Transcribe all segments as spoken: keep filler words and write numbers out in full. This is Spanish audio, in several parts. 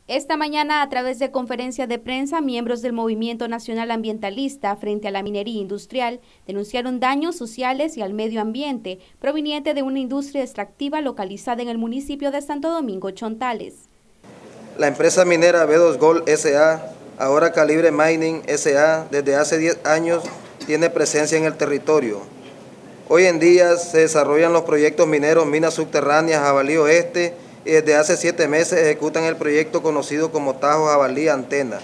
Esta mañana, a través de conferencia de prensa, miembros del Movimiento Nacional Ambientalista frente a la minería industrial denunciaron daños sociales y al medio ambiente proveniente de una industria extractiva localizada en el municipio de Santo Domingo, Chontales. La empresa minera B dos Gold S A, ahora Calibre Mining S A, desde hace diez años tiene presencia en el territorio. Hoy en día se desarrollan los proyectos mineros Minas Subterráneas Jabalí Oeste y desde hace siete meses ejecutan el proyecto conocido como Tajo Jabalí Antena.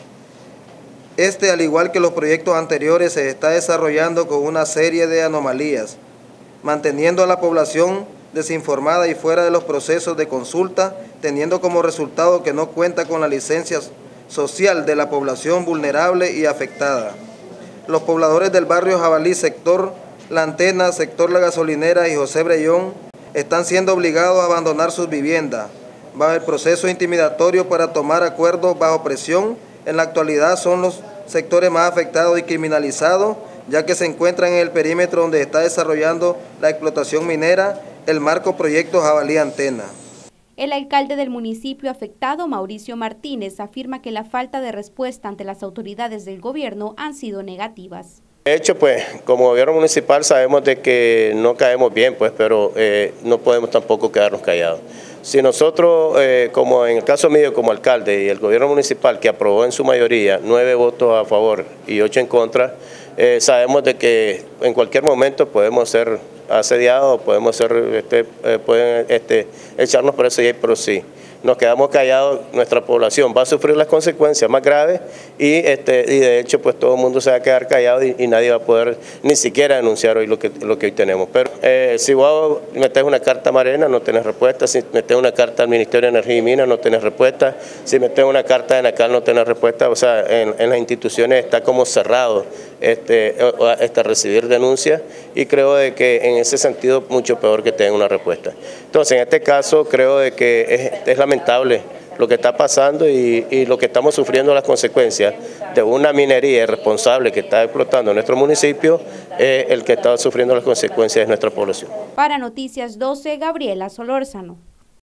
Este, al igual que los proyectos anteriores, se está desarrollando con una serie de anomalías, manteniendo a la población desinformada y fuera de los procesos de consulta, teniendo como resultado que no cuenta con la licencia social de la población vulnerable y afectada. Los pobladores del barrio Jabalí, sector La Antena, sector La Gasolinera y José Brellón, están siendo obligados a abandonar sus viviendas bajo el proceso intimidatorio para tomar acuerdos bajo presión. En la actualidad son los sectores más afectados y criminalizados, ya que se encuentran en el perímetro donde está desarrollando la explotación minera el marco proyecto Jabalí Antena. El alcalde del municipio afectado, Mauricio Martínez, afirma que la falta de respuesta ante las autoridades del gobierno han sido negativas. De hecho, pues, como gobierno municipal sabemos de que no caemos bien, pues, pero eh, no podemos tampoco quedarnos callados. Si nosotros, eh, como en el caso mío como alcalde y el gobierno municipal, que aprobó en su mayoría nueve votos a favor y ocho en contra, eh, sabemos de que en cualquier momento podemos ser asediados, podemos ser, este, eh, pueden este, echarnos por eso, pero sí. Nos quedamos callados, nuestra población va a sufrir las consecuencias más graves y, este, y de hecho pues todo el mundo se va a quedar callado y, y nadie va a poder ni siquiera denunciar hoy lo que, lo que hoy tenemos. Pero eh, si vos metes una carta a Marena no tenés respuesta, si metes una carta al Ministerio de Energía y Minas no tenés respuesta, si metes una carta de Enacal no tenés respuesta, o sea, en, en las instituciones está como cerrado este, este recibir denuncias y creo de que en ese sentido mucho peor que tengan una respuesta. Entonces en este caso creo de que es, es la lamentable lo que está pasando y, y lo que estamos sufriendo las consecuencias de una minería irresponsable que está explotando en nuestro municipio, eh, el que está sufriendo las consecuencias es nuestra población. Para Noticias doce, Gabriela Solórzano.